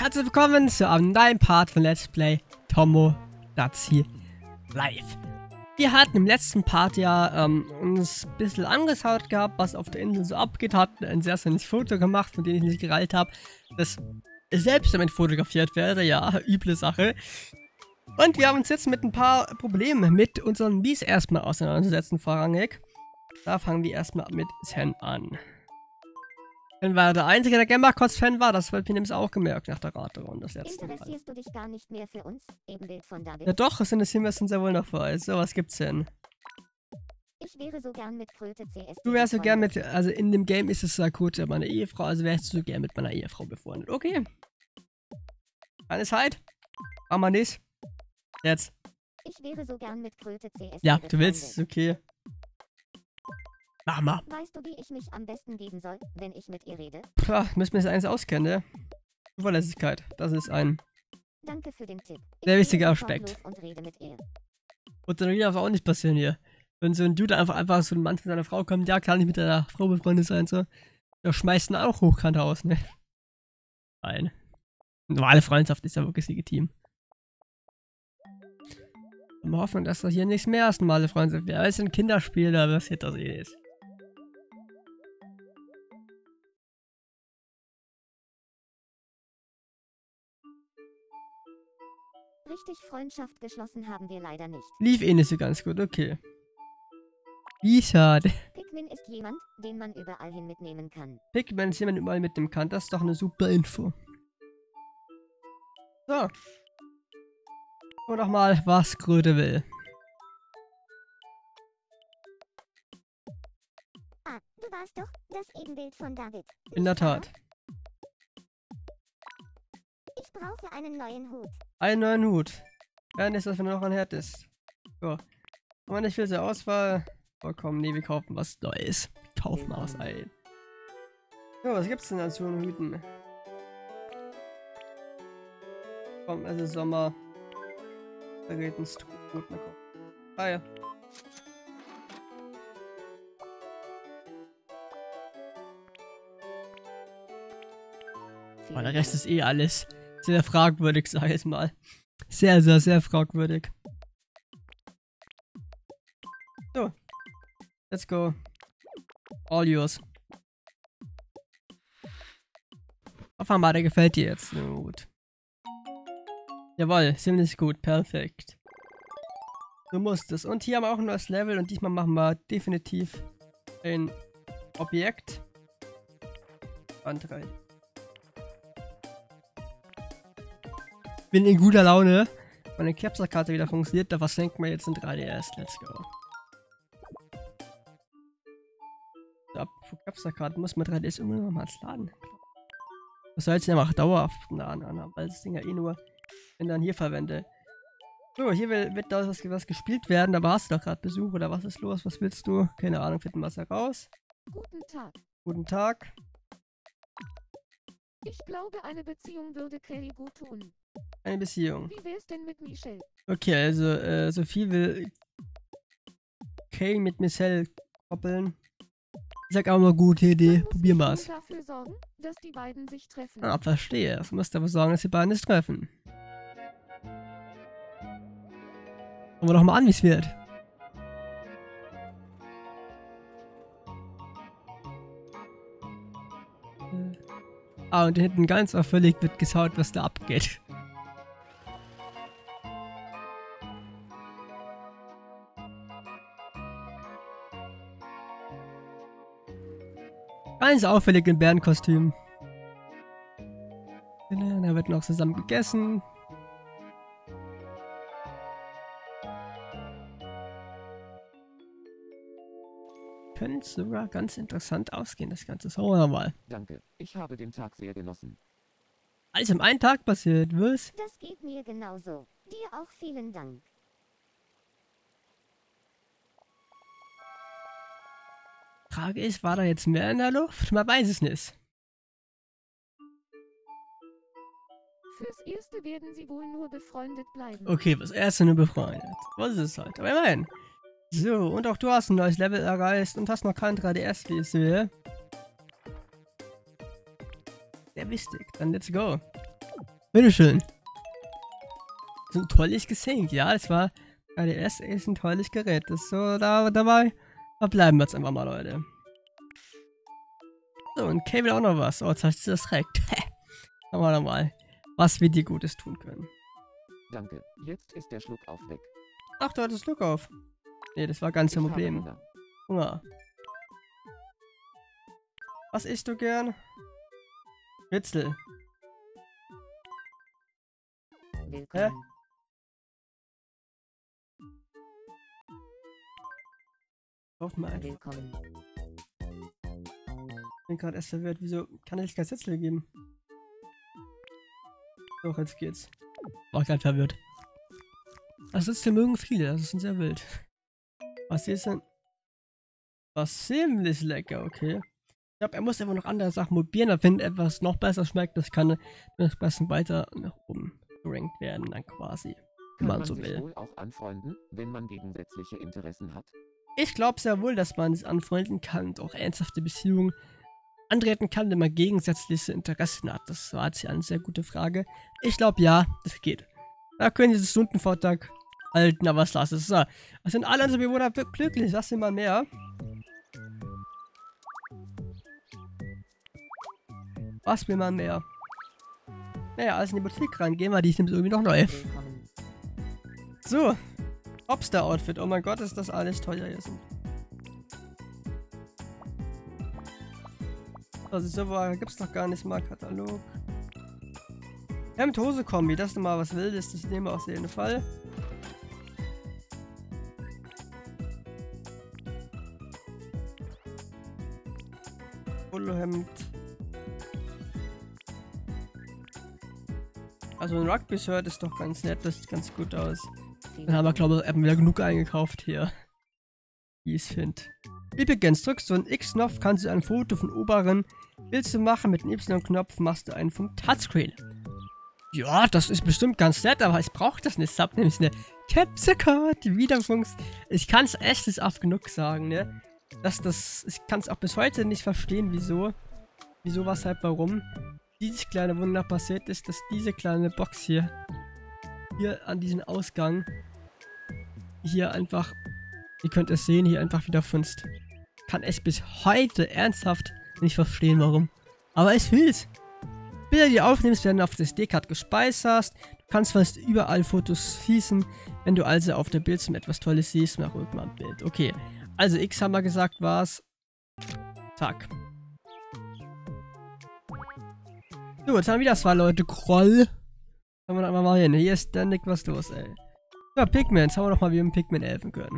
Herzlich willkommen zu einem neuen Part von Let's Play Tomodachi Live. Wir hatten im letzten Part ja uns ein bisschen angeschaut gehabt, was auf der Insel so abgeht, hatten ein sehr schönes Foto gemacht, von dem ich nicht gereilt habe, das selbst damit fotografiert werde, ja, üble Sache. Und wir haben uns jetzt mit ein paar Problemen mit unseren Bees erstmal auseinandersetzen, vorrangig. Da fangen wir erstmal mit Sen an. Sen war der Einzige, der Gamma-Kots-Fan war, das wird mir nämlich auch gemerkt nach der Raterunde das letzte Mal. Interessierst du dich gar nicht mehr für uns? Ebenbild von David. Ja doch, das interessieren wir uns sehr wohl noch vor. So, was gibt's denn? Ich wäre so gern mit Kröte CS. Du wärst so gern mit, also in dem Game ist es Sakute meine Ehefrau, also wärst du so gern mit meiner Ehefrau befreundet. Okay. Keine Zeit. Machen wir nicht. Jetzt. Ich wäre so gern mit Kröte CS. Ja, du willst, okay. Mach mal. Weißt du, wie ich mich am besten geben soll, wenn ich mit ihr rede? Pah, müssen wir das eins auskennen, ne? Zuverlässigkeit. Das ist ein Danke für den Tipp. sehr wichtiger gehe sofort Aspekt. los und rede mit ihr. Und dann darf auch nicht passieren hier. Wenn so ein Dude einfach so ein Mann mit seiner Frau kommt, ja, kann nicht mit deiner Frau befreundet sein, so. Der schmeißt ihn auch hochkant aus, ne? Nein. Normale Freundschaft ist ja wirklich legitim. Wir hoffen, dass das hier nicht mehr als normale Freundschaft wäre. Es ist ein Kinderspiel, da passiert das eh nicht. Richtig Freundschaft geschlossen haben wir leider nicht. Lief eh nicht so ganz gut, okay. Wie schade. Pikmin ist jemand, den man überall hin mitnehmen kann. Pikmin ist jemand überall mitnehmen kann, das ist doch eine super Info. So. Und nochmal, was Kröte will. Ah, du warst doch das Ebenbild von David. In der Tat. Ich brauche einen neuen Hut. Einen neuen Hut. Ja, nicht, dass wenn noch ein Herd ist. So. Aber nicht viel zur Auswahl. Vollkommen, nee, wir kaufen was Neues. Wir kaufen mal was ein. So, was gibt's denn dazu an Hüten? Komm, es ist Sommer. Da geht ein Hut mal gucken. Ah ja. Oh, der Rest ist eh alles sehr fragwürdig, sag ich jetzt mal. Sehr, sehr, sehr fragwürdig. So. Let's go. All yours. Auf mal, der gefällt dir jetzt. Na gut. Jawohl, ziemlich gut. Perfekt. So muss das. Und hier haben wir auch ein neues Level und diesmal machen wir definitiv ein Objekt. Band 3. Bin in guter Laune. Meine Capture-Karte wieder funktioniert, da versenken wir jetzt in 3DS. Let's go. So, für Capture-Karten muss man 3DS immer noch mal laden. Das soll jetzt ja auch dauerhaft laden, weil das Ding ja eh nur, wenn dann hier verwende. So, hier wird da was gespielt werden, aber hast du doch gerade Besuch oder was ist los? Was willst du? Keine Ahnung, finden wir es heraus. Guten Tag. Guten Tag. Ich glaube, eine Beziehung würde Kelly gut tun. Eine Beziehung. Wie wär's denn mit Michelle? Okay, also Sophie will Kay mit Michelle koppeln. Ich sag auch mal, gute Idee. Probier mal's. Dafür sorgen, dass die beiden sich treffen. Ah, verstehe. Du musst dafür sorgen, dass die beiden sich treffen. Schauen wir doch mal an, wie es wird. Ah, und hinten ganz auffällig wird geschaut, was da abgeht. Ganz auffällig im Bärenkostüm. Da wird noch zusammen gegessen. Könnte sogar ganz interessant ausgehen, das Ganze. Schauen wir mal. Danke, ich habe den Tag sehr genossen. Alles in einem Tag passiert, was? Das geht mir genauso. Dir auch vielen Dank. Frage ist, war da jetzt mehr in der Luft? Man weiß es nicht. Fürs Erste werden sie wohl nur befreundet bleiben. Okay, das erste nur befreundet. Was ist es halt? Aber immerhin. So, und auch du hast ein neues Level erreicht und hast noch kein 3DS, wie ich sehe. Sehr wichtig. Dann let's go. Bitteschön. So ein tolles Geschenk, ja, das war bei der erste ist ein tolles Gerät. Das ist so, da bleiben wir jetzt einfach mal, Leute. So, und Kay will auch noch was. Oh, jetzt hast du das direkt. Schauen wir doch mal, was wir dir Gutes tun können. Danke, jetzt ist der Schluck auf weg. Ach, du hattest Glück auf. Nee, das war ganz Ich ein habe Problem. Hunger. Hunger. Was isst du gern? Schnitzel. Willkommen. Kauf mal einfach. Willkommen. Ich bin gerade erst verwirrt. Wieso kann ich kein Schnitzel geben? Doch, jetzt geht's. War gerade verwirrt. Also Schnitzel mögen viele, das ist sehr wild. Was ist denn? Was ziemlich lecker, okay. Ich glaube, er muss einfach noch andere Sachen probieren, da wenn etwas noch besser schmeckt, das kann das besser weiter nach oben gerankt werden, dann quasi. Wenn Kann man man so sich will. wohl auch anfreunden, wenn man gegensätzliche Interessen hat? Ich glaube sehr wohl, dass man es anfreunden kann und auch ernsthafte Beziehungen antreten kann, wenn man gegensätzliche Interessen hat. Das war jetzt ja eine sehr gute Frage. Ich glaube ja, das geht. Da können Sie den Stundenvortag halten, aber was lass es. So, was sind alle unsere Bewohner glücklich? Was will man mehr? Was will man mehr? Naja, alles in die Boutique rein. Gehen wir, die ist nämlich irgendwie noch neu. Willkommen. So. Hopster-Outfit. Oh mein Gott, ist das alles teuer jetzt. Also so gibt's doch gar nicht mal Katalog. Hemd-Hose-Kombi, das ist nochmal was Wildes, das nehmen wir auf jeden Fall. Polohemd. Also ein Rugby-Shirt ist doch ganz nett, das sieht ganz gut aus. Dann haben wir, glaube ich, wieder genug eingekauft hier. Wie ich es finde. Übrigens, drückst du einen X-Knopf, kannst du ein Foto von oberen Willst du machen, mit dem Y-Knopf machst du einen vom Touchscreen. Ja, das ist bestimmt ganz nett, aber ich brauche das nicht. Ich habe nämlich eine Capture Card, die wieder funktioniert. Ich kann es echt nicht oft genug sagen, ne? Ich kann es auch bis heute nicht verstehen, wieso, weshalb, warum dieses kleine Wunder passiert ist, dass diese kleine Box hier an diesem Ausgang hier einfach, ihr könnt es sehen, hier einfach wieder funzt. Kann es bis heute ernsthaft nicht verstehen, warum. Aber ich will's. Bilder, die du aufnimmst, werden auf der SD-Card gespeichert. Du kannst fast überall Fotos schießen. Wenn du also auf der Bildschirm etwas Tolles siehst, mach irgendwann ein Bild. Okay, also X haben wir gesagt, war's. Zack. So, jetzt haben wir wieder 2 Leute. Kroll. Schauen wir doch mal hin. Hier ist ständig was los, ey. Ja, Pikmin. Schauen wir doch mal, wie wir dem Pikmin helfen können.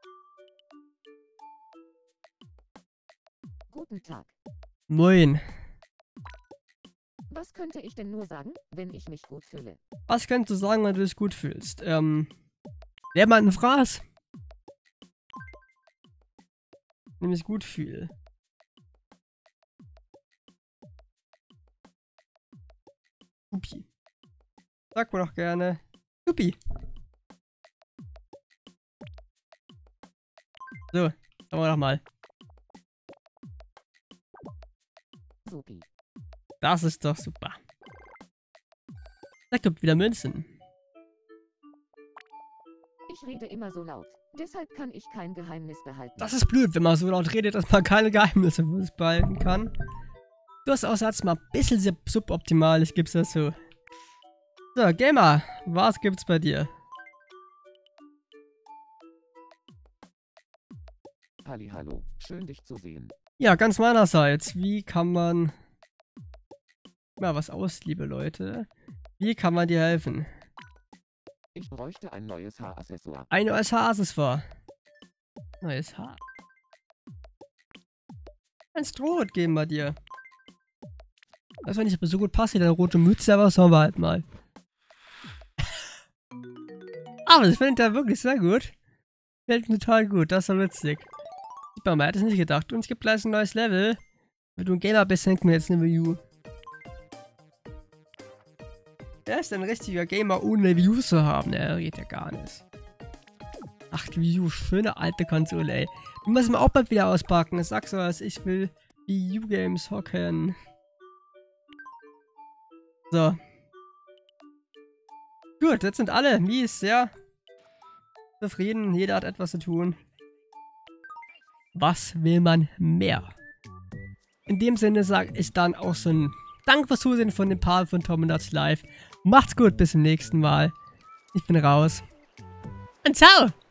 Guten Tag. Moin. Was könnte ich denn nur sagen, wenn ich mich gut fühle? Was könntest du sagen, wenn du dich gut fühlst? Wer mal einen Fraß? Wenn ich mich gut fühle. Supi. Sag mir doch gerne. Supi. So, schauen wir doch mal. Supi. Das ist doch super. Da gibt wieder Münzen. Ich rede immer so laut. Deshalb kann ich kein Geheimnis behalten. Das ist blöd, wenn man so laut redet, dass man keine Geheimnisse behalten kann. Du hast auch jetzt mal ein bisschen suboptimal, ich geb's dazu. So, Gamer, was gibt's bei dir? Hallihallo, schön dich zu sehen. Ja, ganz meinerseits. Wie kann man... Mal was aus, liebe Leute. Wie kann man dir helfen? Ich bräuchte ein neues Haaraccessoire. Ein neues Haaraccessoire. Neues Haar. Ein Strohhut geben wir dir. Das war nicht aber so gut passt, deine rote Mütze, aber das haben wir halt mal. Aber das finde ich da wirklich sehr gut. Fällt mir total gut, das war witzig. Super, man hätte es nicht gedacht. Und es gibt gleich ein neues Level. Wenn du ein Gamer bist, hängt mir jetzt eine Wii U. Wer ist ein richtiger Gamer, ohne Wii U zu haben? Der geht ja gar nicht. Ach, die Wii U, schöne alte Konsole, ey. Die müssen wir auch bald wieder auspacken. Ich sag so was, ich will Wii U Games hocken. So. Gut, jetzt sind alle mies, sehr zufrieden. Jeder hat etwas zu tun. Was will man mehr? In dem Sinne sage ich dann auch so ein Dank fürs Zusehen von dem Part von Tomodachi Live. Macht's gut, bis zum nächsten Mal. Ich bin raus. Und ciao!